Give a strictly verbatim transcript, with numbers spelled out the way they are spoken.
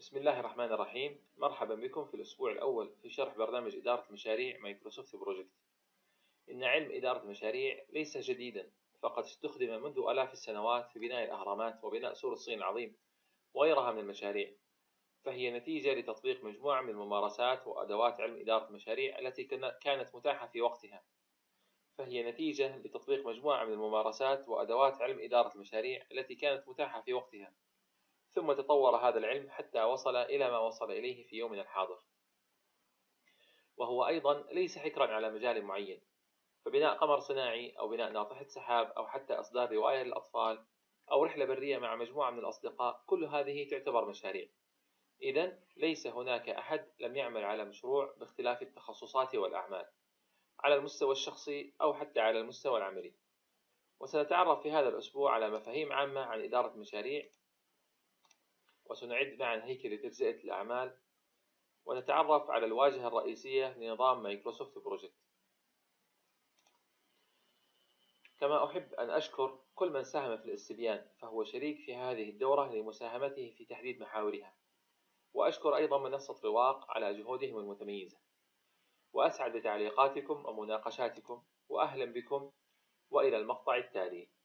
بسم الله الرحمن الرحيم. مرحبا بكم في الأسبوع الأول في شرح برنامج إدارة مشاريع مايكروسوفت بروجكت. إن علم إدارة المشاريع ليس جديدا، فقد استخدم منذ آلاف السنوات في بناء الأهرامات وبناء سور الصين العظيم وغيرها من المشاريع، فهي نتيجة لتطبيق مجموعة من الممارسات وأدوات علم إدارة المشاريع التي كانت متاحة في وقتها فهي نتيجة لتطبيق مجموعة من الممارسات وأدوات علم إدارة المشاريع التي كانت متاحة في وقتها ثم تطور هذا العلم حتى وصل إلى ما وصل إليه في يومنا الحاضر، وهو أيضا ليس حكرا على مجال معين، فبناء قمر صناعي أو بناء ناطحة سحاب أو حتى إصدار رواية للأطفال أو رحلة برية مع مجموعة من الأصدقاء، كل هذه تعتبر مشاريع. إذن ليس هناك أحد لم يعمل على مشروع باختلاف التخصصات والأعمال على المستوى الشخصي أو حتى على المستوى العملي. وسنتعرف في هذا الأسبوع على مفاهيم عامة عن إدارة المشاريع، وسنعد معا هيكل لتجزئة الأعمال، ونتعرف على الواجهة الرئيسية لنظام مايكروسوفت بروجكت. كما أحب أن أشكر كل من ساهم في الاستبيان، فهو شريك في هذه الدورة لمساهمته في تحديد محاورها، وأشكر أيضا منصة رواق على جهودهم المتميزة، وأسعد بتعليقاتكم ومناقشاتكم، وأهلا بكم، وإلى المقطع التالي.